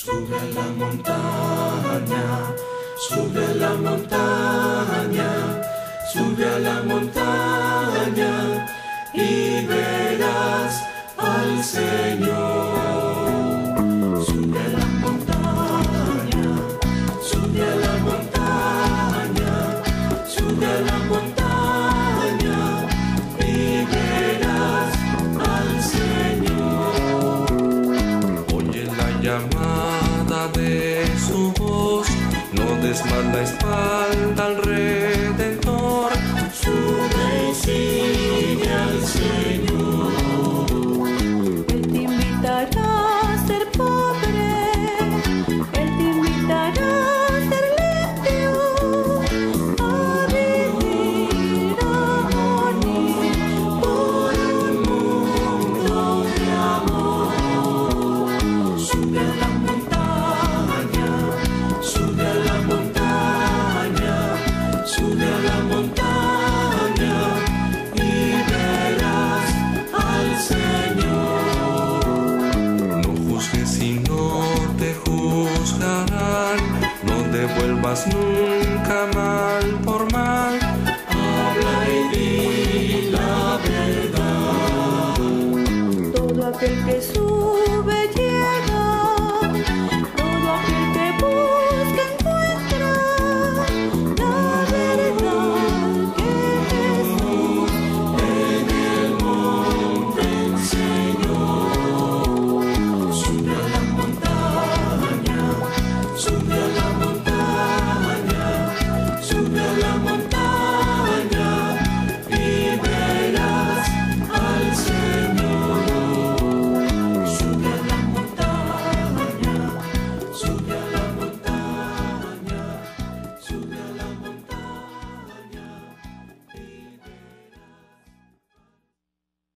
Sube a la montaña, sube a la montaña, sube a la montaña y verás al Señor. Sube a la montaña, sube a la montaña, sube a la montaña y verás al Señor. Oye la llamada de su voz, no des más la espalda al Redentor. Sube y sigue al Señor. Él te invitará a ser pobre, Él te invitará a ser limpio, a vivir, a morir por un mundo de amor. Sube a la montaña, sube a la montaña, sube a la montaña y verás al Señor. No juzgues y no te juzgarán, no devuelvas nunca mal por mal. Habla y di la verdad. Todo aquel que